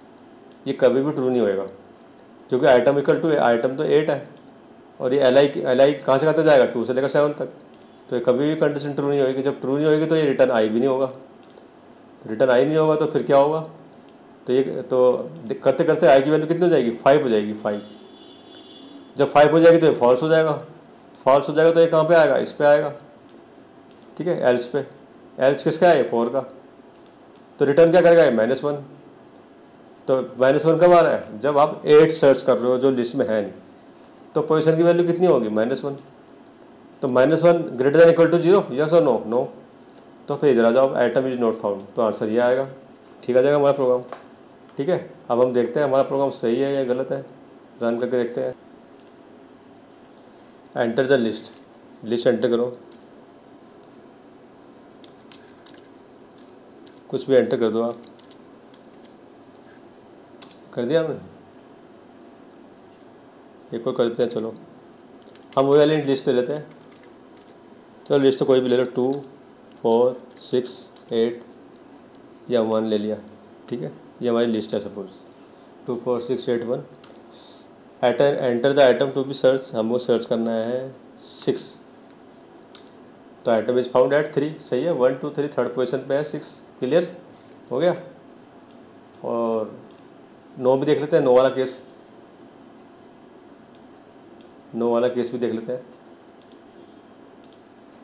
Speaker 1: ये कभी भी ट्रू नहीं होएगा, क्योंकि आइटम इक्वल टू आइटम तो एट है, और ये एल आई एल आई कहाँ से कहाँ तक जाएगा, टू से लेकर सेवन तक, तो ये कभी भी कंडीशन ट्रू नहीं होगी। जब ट्रू नहीं होगी तो ये रिटर्न आई भी नहीं होगा, रिटर्न आई नहीं होगा तो फिर क्या होगा, तो ये तो करते करते आई की वैल्यू कितनी हो जाएगी, फाइव हो जाएगी, फाइव, जब फाइव हो जाएगी तो ये फॉल्स हो जाएगा, फॉल्स हो जाएगा तो ये कहाँ पे आएगा, इस पे आएगा, ठीक है, एल्स पे, एल्स किसका है, फोर का, तो रिटर्न क्या करेगा, माइनस वन, तो माइनस वन कब आ रहा है, जब आप एट सर्च कर रहे हो जो लिस्ट में है नहीं, तो पोजीशन की वैल्यू कितनी होगी, माइनस वन, तो minus one greater than equal to zero, yes और नो, नो, तो फिर इधर आ जाओ, आइटम इज नॉट फाउंड, तो आंसर ये आएगा, ठीक आ जाएगा हमारा प्रोग्राम, ठीक है। अब हम देखते हैं हमारा प्रोग्राम सही है या गलत है, रन करके देखते हैं। Enter the list, list enter करो, कुछ भी एंटर कर दो आप, कर दिया हमने, एक और कर देते हैं, चलो हम वो वाली लिस्ट ले लेते हैं, चलो लिस्ट तो कोई भी ले लो, टू फोर सिक्स एट या वन ले लिया, ठीक है, ये हमारी लिस्ट है, suppose two four six eight one. Enter enter the item to be search, हमको सर्च करना है सिक्स, तो item is found at three, सही है, one two three third position पे है, सिक्स, क्लियर हो गया। और नो भी देख लेते हैं, नो वाला केस, नो वाला केस भी देख लेते हैं,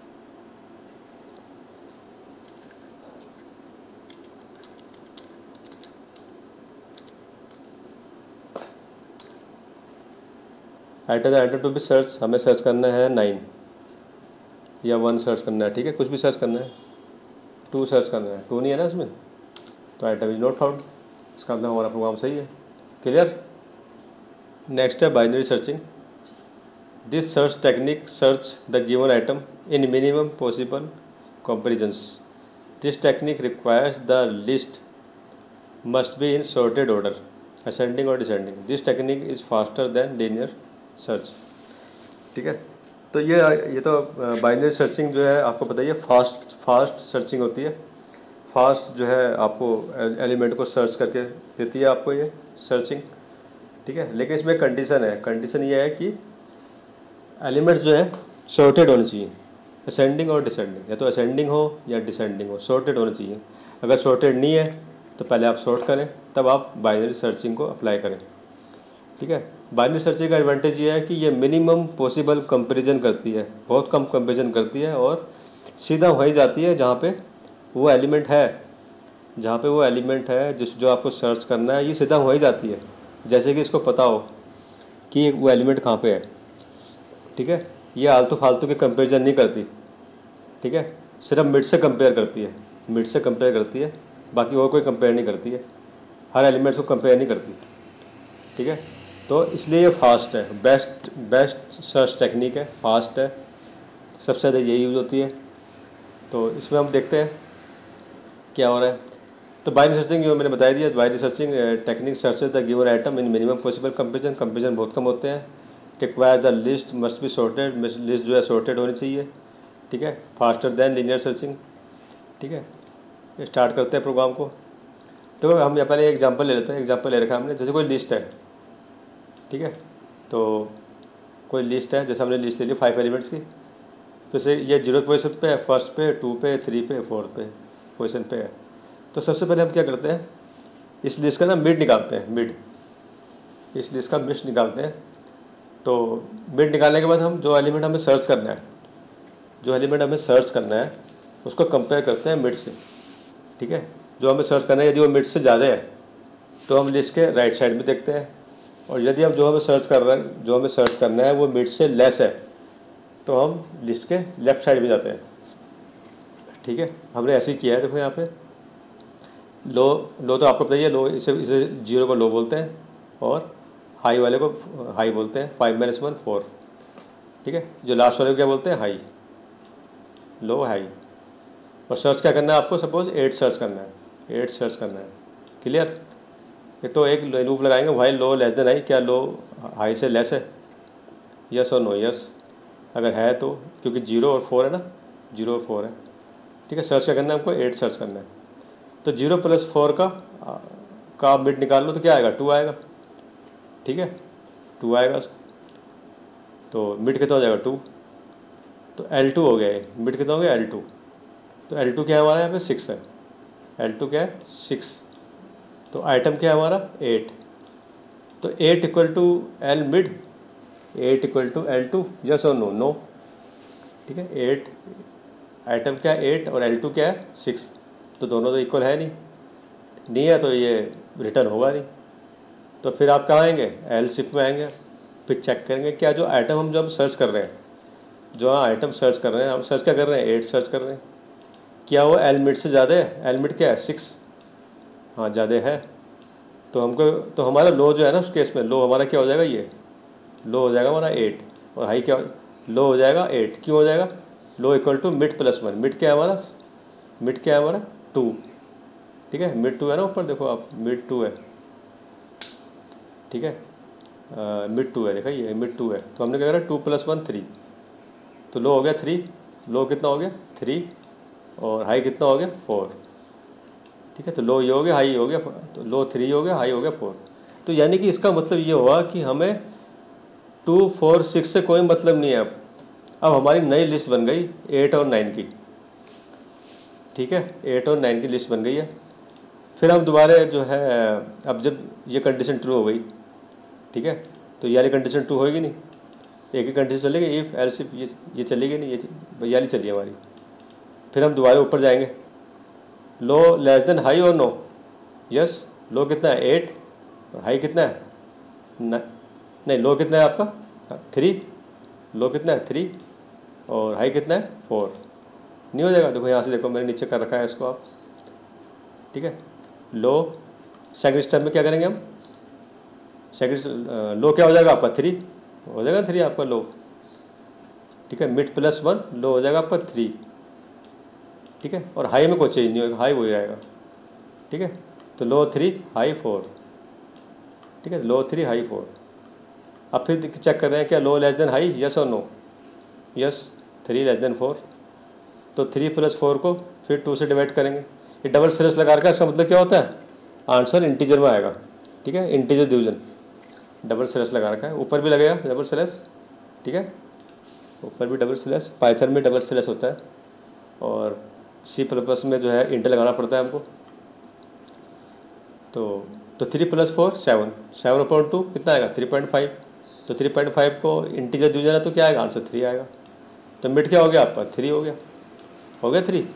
Speaker 1: item item to be search, हमें सर्च करना है नाइन या वन सर्च करना है, ठीक है, कुछ भी सर्च करना है। टू सर्च करना है, टू नहीं है ना इसमें, तो आइटम इज नॉट फाउंड, इसका मतलब हमारा प्रोग्राम सही है। क्लियर। नेक्स्ट है binary searching. This search technique search the given item in minimum possible comparisons. This technique requires the list must be in sorted order, ascending or descending. This technique is faster than linear search. ठीक है, तो ये ये तो binary searching जो है आपको पता ही है, फास्ट फास्ट सर्चिंग होती है। फास्ट जो है आपको एलिमेंट को सर्च करके देती है आपको ये सर्चिंग, ठीक है। लेकिन इसमें कंडीशन है, कंडीशन ये है कि एलिमेंट्स जो है सॉर्टेड होने चाहिए, असेंडिंग और डिसेंडिंग, या तो असेंडिंग हो या डिसेंडिंग हो, सॉर्टेड होना चाहिए। अगर सॉर्टेड नहीं है तो पहले आप सॉर्ट करें, तब आप बाइनरी सर्चिंग को अप्लाई करें, ठीक है। बाइनरी सर्चिंग का एडवांटेज ये है कि ये मिनिमम पॉसिबल कंपैरिजन करती है, बहुत कम कंपैरिजन करती है, और सीधा वहीं जाती है जहाँ पे वो एलिमेंट है, जहाँ पे वो एलिमेंट है जिस जो आपको सर्च करना है, ये सीधा वहीं जाती है, जैसे कि इसको पता हो कि वो एलिमेंट कहाँ पे है, ठीक है। ये आलतू फालतू के कंपैरिजन नहीं करती, ठीक है, सिर्फ मिड से कंपेयर करती है, मिड से कंपेयर करती है, बाकी और कोई कंपेयर नहीं करती है, हर एलिमेंट्स को कंपेयर नहीं करती, ठीक है। तो इसलिए ये फास्ट है, बेस्ट बेस्ट सर्च टेक्निक है, फास्ट है, सबसे ज़्यादा यही यूज़ होती है। तो इसमें हम देखते हैं क्या हो रहा है। तो बाइनरी सर्चिंग जो मैंने बता दिया, binary searching technique searches the given item in minimum possible comparison, comparison बहुत कम होते हैं। Requires the list must be sorted, list जो है सॉर्टेड होनी चाहिए, ठीक है, फास्टर देन लीनियर सर्चिंग, ठीक है। स्टार्ट करते हैं प्रोग्राम को। तो हम यहाँ पहले एग्जांपल ले लेते हैं, एग्जांपल ले रखा है हमने, जैसे कोई लिस्ट है, ठीक है, तो कोई लिस्ट है, जैसे हमने लिस्ट ले ली फाइव एलिमेंट्स की, तो जैसे ये जीरो पोजीशन पे है, फर्स्ट पे, टू पे, थ्री पे, फोर्थ पे पोजीशन पे है। तो सबसे पहले हम क्या करते हैं, इस लिस्ट का ना मिड निकालते हैं, मिड, इस लिस्ट का मिड निकालते हैं। तो मिड निकालने के बाद हम जो एलिमेंट हमें सर्च करना है, जो एलिमेंट हमें सर्च करना है उसको कंपेयर करते हैं मिड से, ठीक है। जो हमें सर्च करना है यदि वो मिड से ज़्यादा है तो हम लिस्ट के राइट साइड में देखते हैं, और यदि हम जो हमें सर्च कर रहे हैं जो हमें सर्च करना है वो मिड से लेस है तो हम लिस्ट के लेफ़्ट साइड में जाते हैं, ठीक है। हमने ऐसे ही किया है, देखो यहाँ पे लो लो तो आपको बताइए, लो इसे इसे जीरो को लो बोलते हैं और हाई वाले को हाई बोलते हैं, फाइव माइनस वन फोर, ठीक है। जो लास्ट वाले को क्या बोलते हैं, हाई, लो हाई। और सर्च क्या करना है आपको, सपोज एट सर्च करना है, एट सर्च करना है, क्लियर। ये तो एक लूप लगाएंगे, while low less than high, क्या लो हाई से लेस है, यस और नो, यस अगर है तो, क्योंकि जीरो और फोर है ना, जीरो और फोर है, ठीक है। सर्च क्या करना है आपको, एट सर्च करना है। तो जीरो प्लस फोर का का मिड निकाल लो तो क्या आएगा, टू आएगा, ठीक है, टू आएगा उसको, तो मिड कितना हो जाएगा, टू। तो एल टू हो गया है, मिड कितना हो गया, एल टू। तो एल टू क्या है हमारा यहाँ पे, सिक्स है, एल टू क्या है, सिक्स। तो आइटम क्या है हमारा, एट। तो eight equal to L mid, eight equal to L two, yes और नो, नो, ठीक है। एट आइटम क्या है एट और एल टू क्या है सिक्स, तो दोनों तो इक्वल है नहीं, नहीं है तो ये रिटर्न होगा नहीं। तो फिर आप कहाँ आएंगे, एल शिफ्ट में आएंगे, फिर चेक करेंगे क्या जो आइटम हम जब सर्च कर रहे हैं, जो आइटम सर्च कर रहे हैं, हम सर्च क्या कर रहे हैं, एट सर्च कर रहे हैं, क्या वो एल मिड से ज़्यादा है, एल मिड क्या है, सिक्स, हाँ ज़्यादा है। तो हमको तो हमारा लो जो है ना उस केस में, लो हमारा क्या हो जाएगा, ये लो हो जाएगा हमारा एट, और हाई क्या लो हो जाएगा एट। क्यों हो जाएगा, low equal to mid plus one, mid क्या है हमारा, मिड क्या है हमारा, टू, ठीक है, मिड टू है ना, ऊपर देखो आप, मिड टू है, ठीक है, मिड टू है, देखा ये मिड टू है। तो हमने क्या करा, टू प्लस वन थ्री, तो लो हो गया थ्री, लो कितना हो गया थ्री, और हाई कितना हो गया फोर, ठीक है। तो लो ये हो गया, हाई हो गया, तो लो थ्री हो गया, हाई हो गया फोर। तो यानी कि इसका मतलब ये हुआ कि हमें टू फोर सिक्स से कोई मतलब नहीं है। अब अब हमारी नई लिस्ट बन गई एट और नाइन की, ठीक है, एट और नाइन की लिस्ट बन गई है। फिर हम दोबारा जो है, अब जब ये कंडीशन ट्रू हो गई, ठीक है, तो ये वाली कंडीशन ट्रू होगी नहीं, एक ही कंडीशन चलेगी, इफ एल्स इफ, ये ये चलेगी नहीं, ये वाली चलिए हमारी। फिर हम दोबारा ऊपर जाएंगे, लो लेस देन हाई और नो, यस, लो कितना है एट और हाई कितना है न, नहीं लो कितना है आपका थ्री, लो कितना है थ्री और हाई कितना है फोर, नहीं हो जाएगा। देखो यहाँ से देखो मैंने नीचे कर रखा है इसको आप, ठीक है। लो सेकंड स्टेप में क्या करेंगे हम, सेकंड लो क्या हो जाएगा आपका थ्री हो जाएगा, थ्री आपका लो, ठीक है। मिड प्लस वन लो हो जाएगा आपका थ्री, ठीक है। और हाई में कोई चेंज नहीं होगा, हाई वही रहेगा, ठीक है। तो लो थ्री हाई फोर, ठीक है, लो थ्री हाई फोर। अब फिर चेक कर रहे हैं क्या low less than high, yes और no, yes, three less than four. तो थ्री प्लस फोर को फिर टू से डिवाइड करेंगे, ये डबल स्लैश लगा रखा है, इसका मतलब क्या होता है आंसर इंटीजर में आएगा, ठीक है, इंटीजर डिवीजन, डबल स्लैश लगा रखा है, ऊपर भी लगेगा डबल स्लैश, ठीक है, ऊपर भी डबल स्लैश, पाइथन में डबल स्लैश होता है और सी प्लस प्लस में जो है इंटर लगाना पड़ता है हमको। तो तो three plus four seven, seven upon two कितना आएगा थ्री पॉइंट फाइव। तो थ्री पॉइंट फाइव को इंटीजर डिवीजन है तो क्या आएगा आंसर थ्री आएगा। तो मिड क्या हो गया आपका थ्री हो गया, हो गया थ्री,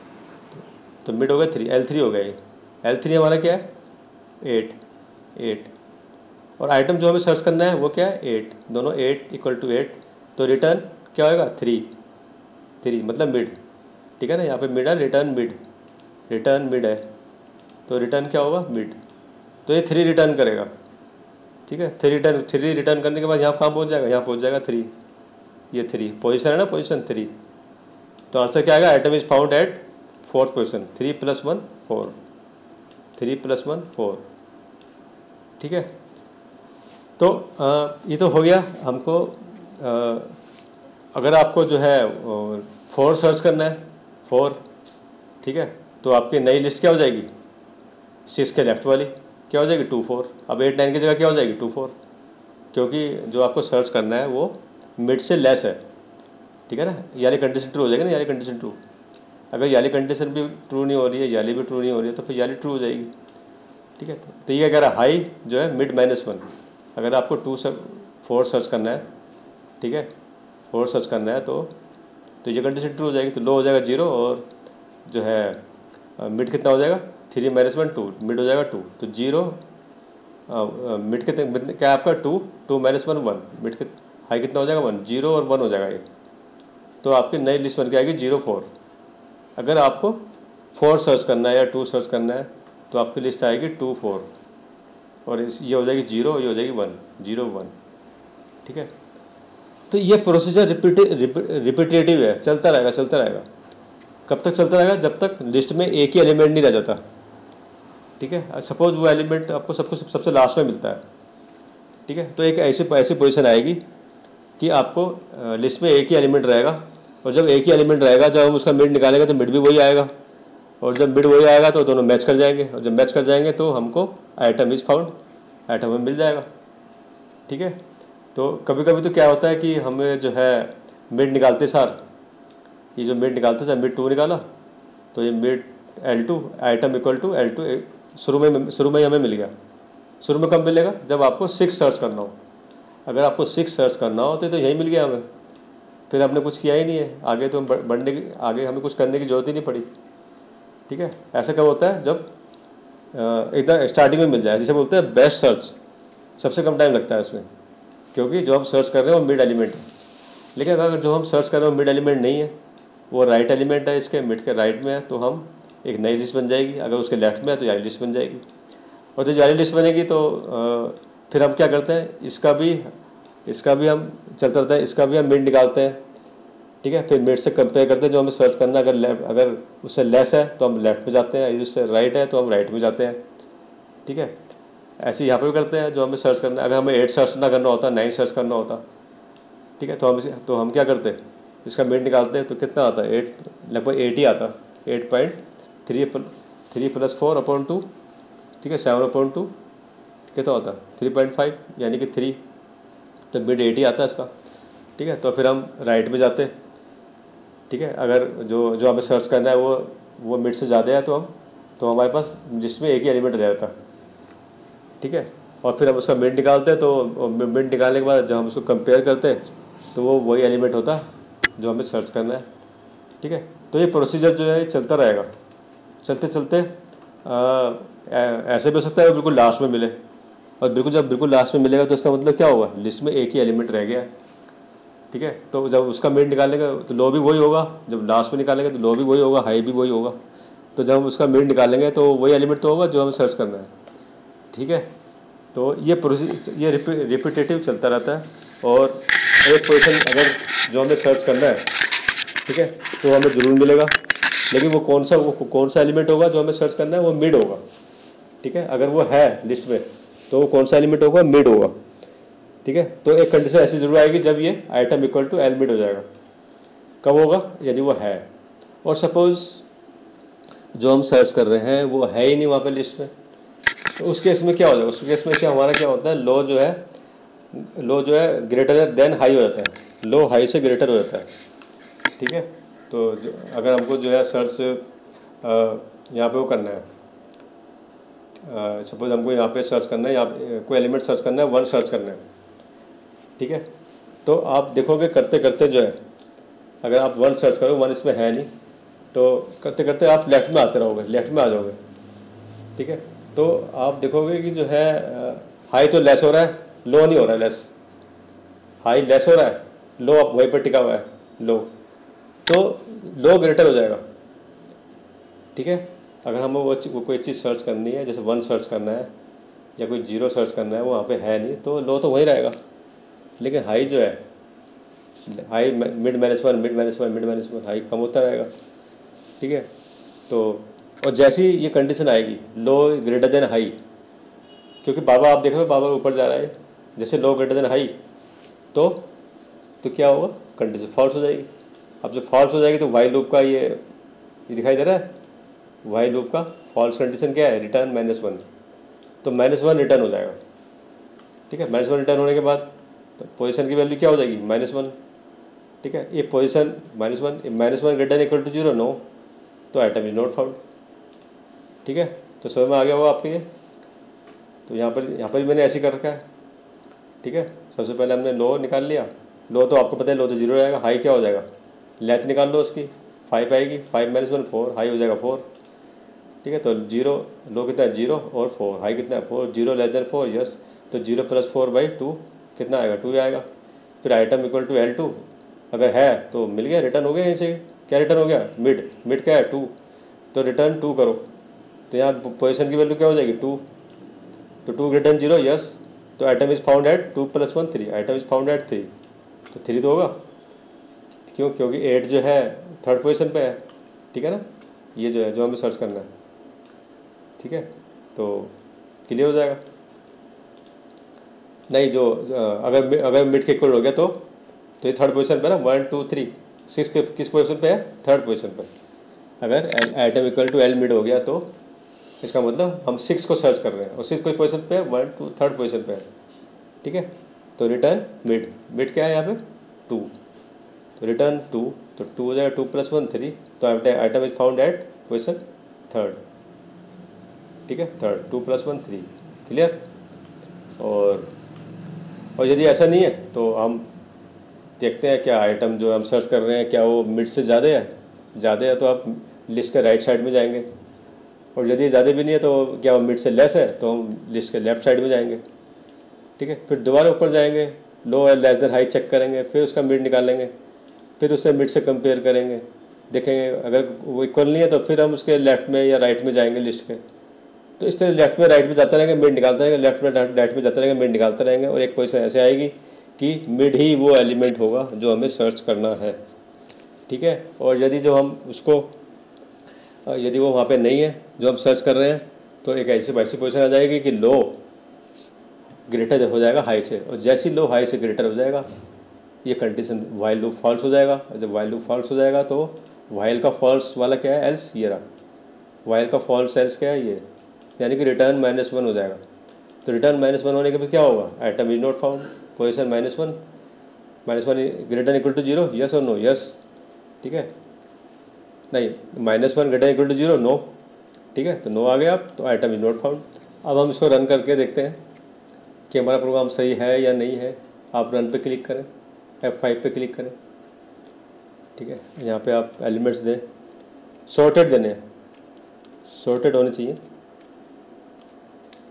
Speaker 1: तो मिड हो गया थ्री, एल थ्री हो गया ये, एल थ्री हमारा क्या है एट, एट। और आइटम जो हमें सर्च करना है वो क्या है एट, दोनों एट इक्वल टू एट। तो रिटर्न क्या होगा थ्री, थ्री मतलब मिड, ठीक है ना, यहाँ पे मिड है, रिटर्न मिड, रिटर्न मिड है, तो रिटर्न क्या होगा मिड। तो ये थ्री रिटर्न करेगा, ठीक है, थ्री रिटर्न, थ्री रिटर्न करने के बाद यहाँ कहाँ पहुँच जाएगा, यहाँ पहुँच जाएगा थ्री, ये थ्री पोजीशन है ना, पोजीशन थ्री। तो आंसर क्या आएगा item is found at fourth position, three plus one four, three plus one four, ठीक है। तो आ, ये तो हो गया हमको। आ, अगर आपको जो है फोर सर्च करना है, फोर, ठीक है, तो आपकी नई लिस्ट क्या हो जाएगी सिक्स के लेफ्ट वाली क्या हो जाएगी टू फोर। अब एट नाइन की जगह क्या हो जाएगी टू फोर, क्योंकि जो आपको सर्च करना है वो मिड से लेस है, ठीक है ना, याली कंडीशन ट्रू हो जाएगी ना, याली कंडीशन ट्रू। अगर याली कंडीशन भी ट्रू नहीं हो रही है, याली भी ट्रू नहीं हो रही है, तो फिर याली ट्रू हो जाएगी, ठीक है। तो ये अगर हाई जो है मिड माइनस वन, अगर आपको टू से फोर सर्च करना है, ठीक है, फोर सर्च करना है तो तो ये कंडीशन ट्रू हो जाएगी, तो लो हो जाएगा जीरो और जो है मिड कितना हो जाएगा three minus one two, mid हो जाएगा टू, तो जीरो मिड कितने क्या है आपका two, two minus one one, mid कित हाई कितना हो जाएगा वन, जीरो और वन हो जाएगा ये। तो आपकी नई लिस्ट बन के आएगी जीरो फोर। अगर आपको फोर सर्च करना है या टू सर्च करना है तो आपकी लिस्ट आएगी टू फोर और इस ये हो जाएगी जीरो, ये हो जाएगी वन, जीरो वन, ठीक है। तो ये प्रोसीजर रिपीट रिपीटेटिव है, चलता रहेगा चलता रहेगा। कब तक चलता रहेगा, जब तक लिस्ट में एक ही एलिमेंट नहीं रह जाता, ठीक है। सपोज वो एलिमेंट आपको सबको सब, सबसे लास्ट में मिलता है, ठीक है, तो एक ऐसी ऐसी पोजीशन आएगी कि आपको लिस्ट में एक ही एलिमेंट रहेगा और जब एक ही एलिमेंट रहेगा जब हम उसका मिड निकालेंगे तो मिड भी वही आएगा और जब मिड वही आएगा तो दोनों मैच कर जाएंगे और जब मैच कर जाएंगे तो हमको आइटम इज फाउंड, आइटम हमें मिल जाएगा, ठीक है। तो कभी कभी तो क्या होता है कि हमें जो है मिड निकालते सार, ये जो मिड निकालते सार मिड टू निकाला तो ये mid L two item equal to L two शुरू में शुरू में ही हमें मिल गया। शुरू में कब मिलेगा, जब आपको सिक्स सर्च करना हो। अगर आपको सिक्स सर्च करना हो तो, तो यही मिल गया हमें, फिर हमने कुछ किया ही नहीं है, आगे तो हम बढ़ने की आगे हमें कुछ करने की जरूरत ही नहीं पड़ी, ठीक है। ऐसा कब होता है, जब एकदम स्टार्टिंग में मिल जाए, जैसे बोलते हैं बेस्ट सर्च, सबसे कम टाइम लगता है इसमें, क्योंकि जो हम सर्च कर रहे हैं वो मिड एलिमेंट है। लेकिन अगर जो हम सर्च कर रहे हो मिड एलिमेंट नहीं है, वो राइट एलिमेंट है, इसके मिड के राइट में है, तो हम एक नई लिस्ट बन जाएगी। अगर उसके लेफ्ट में है तो यारी लिस्ट बन जाएगी और जब यारी लिस्ट बनेगी तो आ, फिर हम क्या करते हैं, इसका भी इसका भी हम चलता रहता है, इसका भी हम मिड निकालते हैं, ठीक है। फिर मिड से कंपेयर करते हैं, जो हमें सर्च करना अगर लेफ्ट अगर उससे लेस है तो हम लेफ्ट में जाते हैं, उससे राइट है तो हम राइट में जाते हैं, ठीक है। ऐसे यहाँ पर भी करते हैं, जो हमें सर्च करना है, अगर हमें एट सर्च ना करना होता, नाइन सर्च करना होता, ठीक है, तो हम तो हम क्या करते हैं, इसका मिड निकालते हैं तो कितना आता है एट, लगभग एट ही आता, eight point three three plus four upon two, ठीक है, सेवन अपॉन टू कितना होता है थ्री पॉइंट फाइव, यानी कि थ्री, तो मिड एट ही आता है इसका, ठीक है। तो फिर हम राइट में जाते हैं, ठीक है। अगर जो जो हमें सर्च करना है वो वो मिड से ज़्यादा है तो हम तो हमारे पास जिसमें एक ही एलिमेंट रह जाता, ठीक है। और फिर हम उसका मिड निकालते हैं, तो मिड निकालने के बाद जब हम उसको कंपेयर करते हैं तो वो वही एलिमेंट होता जो हमें सर्च करना है, ठीक है। तो ये प्रोसीजर जो है चलता रहेगा, चलते चलते आ, ऐसे भी हो सकता है बिल्कुल लास्ट में मिले, और बिल्कुल जब बिल्कुल लास्ट में मिलेगा तो इसका मतलब क्या होगा, लिस्ट में एक ही एलिमेंट रह गया, ठीक है। तो जब उसका मिड निकालेगा तो लो भी वही होगा, जब लास्ट में निकालेंगे तो लो भी वही होगा, हाई भी वही होगा। तो जब हम उसका मिड निकालेंगे तो वही एलिमेंट तो होगा जो हमें सर्च करना है, ठीक है। तो ये प्रोसेस ये रिपीटेटिव चलता रहता है। और एक पोजीशन अगर जो हमें सर्च करना है, ठीक है, तो हमें ज़रूर मिलेगा, लेकिन वो कौन सा वो कौन सा एलिमेंट होगा जो हमें सर्च करना है, वो मिड होगा, ठीक है। अगर वो है लिस्ट में तो वो कौन सा एलिमेंट होगा, मिड होगा, ठीक है। तो एक कंडीशन ऐसी जरूर आएगी जब ये item equal to L mid हो जाएगा। कब होगा, यदि वो है। और सपोज जो हम सर्च कर रहे हैं वो है ही नहीं वहाँ पे लिस्ट में, तो उस केस में क्या हो जाएगा, उस केस में क्या हमारा क्या होता है, लो जो है लो जो है ग्रेटर देन हाई हो जाता है, लो हाई से ग्रेटर हो जाता है, ठीक है। तो जो अगर हमको जो है सर्च यहाँ पे वो करना है, सपोज हमको यहाँ पे सर्च करना है, यहाँ पे कोई एलिमेंट सर्च करना है, वन सर्च करना है, ठीक है। तो आप देखोगे करते करते जो है, अगर आप वन सर्च करो, वन इसमें है नहीं, तो करते करते आप लेफ़्ट में आते रहोगे, लेफ़्ट में आ जाओगे, ठीक है। तो आप देखोगे कि जो है हाई तो लेस हो रहा है, लो नहीं हो रहा है लेस, हाई लेस हो रहा है, लो अब वहीं पर टिका हुआ है, लो, तो लो ग्रेटर हो जाएगा, ठीक है। अगर हमें वो, वो कोई चीज़ सर्च करनी है, जैसे वन सर्च करना है या कोई जीरो सर्च करना है, वो वहाँ पे है नहीं, तो लो तो वहीं रहेगा, लेकिन हाई जो है, high mid minus one mid minus one mid minus one high कम होता रहेगा, ठीक है। तो और जैसी ये कंडीशन आएगी लो ग्रेटर देन हाई, क्योंकि बाबा आप देख रहे हो बाबा ऊपर जा रहा है, जैसे लो ग्रेटर देन हाई तो तो क्या होगा, कंडीशन फॉल्स हो जाएगी। अब जब फॉल्स हो जाएगी तो वाइल लूप का ये ये दिखाई दे रहा है, वाइल लूप का फॉल्स कंडीशन क्या है, रिटर्न माइनस वन, तो माइनस वन रिटर्न हो जाएगा, ठीक है। माइनस वन रिटर्न होने के बाद तो पोजीशन की वैल्यू क्या हो जाएगी, माइनस वन, ठीक है। ये position minus one minus one greater equal to zero, no, तो आइटम इज नॉट फाउंड, ठीक है। तो समझ में आ गया होगा आपके ये। तो यहाँ पर यहाँ पर भी मैंने ऐसे कर रखा है, ठीक है। सबसे पहले हमने लो निकाल लिया, लो तो आपको पता है लो तो जीरो रहेगा, हाई क्या हो जाएगा, लेंथ निकाल लो उसकी, फाइव आएगी, five minus one four, high हो जाएगा फोर, ठीक है। तो जीरो लो कितना है, जीरो, और फोर, हाई कितना है, four, zero less than four, yes, तो zero plus four by two कितना आएगा, टू आएगा। फिर item equal to L two, अगर है तो मिल गया, रिटर्न हो गया यहीं से, क्या रिटर्न हो गया, मिड, मिड क्या है टू, तो रिटर्न टू करो, तो यहाँ पोजीशन की वैल्यू क्या हो जाएगी, टू, तो टू रिटर्न जीरो, यस, तो item is found at two plus one three, item is found at three, तो थ्री तो होगा, क्यों, क्योंकि एट जो है थर्ड पोजीशन पे है, ठीक है ना, ये जो है जो हमें सर्च करना है, ठीक है। तो क्लियर हो जाएगा। नहीं जो अगर अगर मिड के इक्वल हो गया तो तो ये थर्ड पोजीशन पे ना, वन टू थ्री, सिक्स के किस पोजीशन पे है, थर्ड पोजीशन पे। अगर item equal to L mid हो गया तो इसका मतलब हम सिक्स को सर्च कर रहे हैं और सिक्स कोई पोजीशन पे है, वन टू थर्ड पोजीशन पे है, ठीक है। तो रिटर्न मिड, मिड क्या है यहाँ पे, टू, तो रिटर्न टू, तो टू हो जाएगा टू प्लस वन थ्री, तो item is found at position third, ठीक है, third, two plus one three, clear. और और यदि ऐसा नहीं है तो हम देखते हैं क्या आइटम जो हम सर्च कर रहे हैं क्या वो मिड से ज़्यादा है, ज़्यादा है तो आप लिस्ट के राइट साइड में जाएंगे, और यदि ज़्यादा भी नहीं है तो क्या वो मिड से लेस है तो हम लिस्ट के लेफ्ट साइड में जाएंगे, ठीक है। फिर दोबारा ऊपर जाएंगे, लो है लेस देन हाई चेक करेंगे, फिर उसका मिड निकालेंगे, फिर उससे मिड से कंपेयर करेंगे, देखेंगे अगर वो इक्वल नहीं है तो फिर हम उसके लेफ्ट में या राइट में जाएंगे लिस्ट के। तो इस तरह लेफ्ट में राइट में जाते रहेंगे, मिड निकालते रहेंगे, लेफ्ट में राइट में जाते रहेंगे, मिड निकालते रहेंगे, और एक पोजीशन ऐसे आएगी कि मिड ही वो एलिमेंट होगा जो हमें सर्च करना है, ठीक है। और यदि जो हम उसको यदि वो वहाँ पे नहीं है जो हम सर्च कर रहे हैं तो एक ऐसी वैसी पोजीशन आ जाएगी कि लो ग्रेटर हो जाएगा हाई से, और जैसी लो हाई से ग्रेटर हो जाएगा ये कंडीशन वाइल लूप फॉल्स हो जाएगा। जब वाइल लूप फॉल्स हो जाएगा तो वाइल का फॉल्स वाला क्या है, एल्स, ये रहा वाइल का फॉल्स एल्स क्या है, ये, यानी कि रिटर्न माइनस वन हो जाएगा। तो रिटर्न माइनस वन होने के बाद क्या होगा, item is not found, position minus one, minus one greater equal to zero, yes और नो, यस, ठीक है, नहीं minus one greater equal to zero, no, ठीक है, तो नो आ गया आप, तो आइटम इज नॉट फाउंड। अब हम इसको रन करके देखते हैं कि हमारा प्रोग्राम सही है या नहीं है। आप रन पे क्लिक करें, एफ फाइव पे क्लिक करें, ठीक है। यहाँ पे आप एलिमेंट्स दें, सॉर्टेड देने हैं, सॉर्टेड होने चाहिए,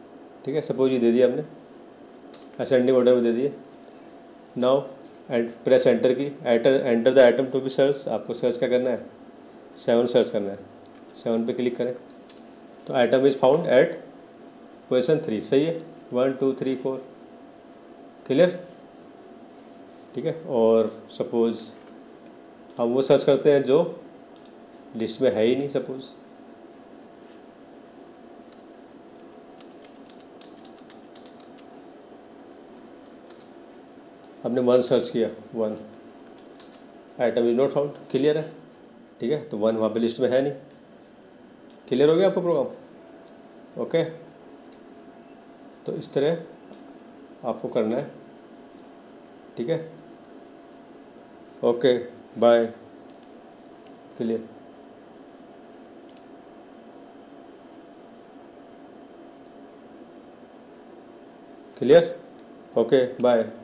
Speaker 1: ठीक है, सपोज ये दे दिया हमने, असेंडिंग ऑर्डर में दे दिए। Now and press enter key, enter enter the item to be search, आपको सर्च क्या करना है, सेवन सर्च करना है। सेवन पे क्लिक करें तो item is found at position three, सही है, one two three four, clear, ठीक है। और सपोज़ हम वो सर्च करते हैं जो लिस्ट में है ही नहीं, सपोज़ हमने वन सर्च किया, one, item is not found, clear है, ठीक है, तो वन वहाँ पे लिस्ट में है नहीं। क्लियर हो गया आपको प्रोग्राम, ओके। तो इस तरह आपको करना है, ठीक है, okay, bye, clear, clear, okay, bye.